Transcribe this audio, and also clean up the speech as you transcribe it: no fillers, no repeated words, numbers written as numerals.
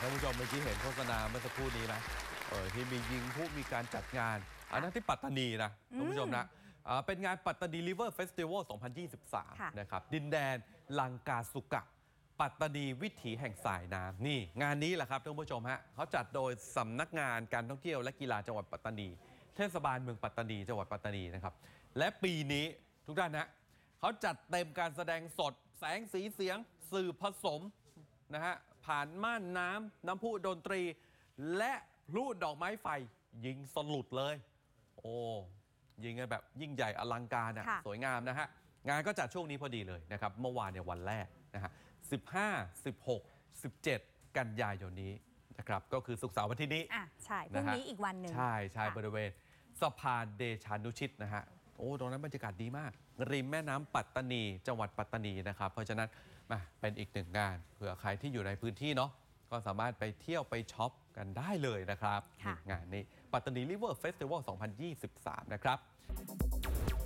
ท่านผู้ชมเมื่อกี้เห็นโฆษณาเมื่อสักครู่นี้นะที่มียิงผู้มีการจัดงานอันนั้นที่ปัตตานีนะท่านผู้ชมนะเป็นงานปัตตานีริเวอร์เฟสติวัล 2023 นะครับดินแดนลังกาสุกะปัตตานีวิถีแห่งสายน้ำนี่งานนี้แหละครับท่านผู้ชมฮะเขาจัดโดยสำนักงานการท่องเที่ยวและกีฬาจังหวัดปัตตานีเทศบาลเมืองปัตตานีจังหวัดปัตตานีนะครับและปีนี้ทุกท่านนะเขาจัดเต็มการแสดงสดแสงสีเสียงสื่อผสมนะฮะผ่านม่านน้ำพุดนตรีและพลุดอกไม้ไฟยิงสลุดเลยโอ้ยิงกันแบบยิ่งใหญ่อลังการนะสวยงามนะฮะงานก็จัดช่วงนี้พอดีเลยนะครับเมื่อวานเนี่ยวันแรกนะฮะ15 16 17 กันยายนนี้นะครับก็คือศุกร์เสาร์วันที่นี้ใช่พรุ่งนี้อีกวันหนึ่งใช่บริเวณสะพานเดชานุชิตนะฮะโอ้ตรงนั้นบรรยากาศดีมากริมแม่น้ำปัตตานีจังหวัดปัตตานีนะครับเพราะฉะนั้นมาเป็นอีกหนึ่งงานเผื่อใครที่อยู่ในพื้นที่เนาะก็สามารถไปเที่ยวไปช็อปกันได้เลยนะครับงานนี้ปัตตานีริเวอร์เฟสติวัล 2023 นะครับ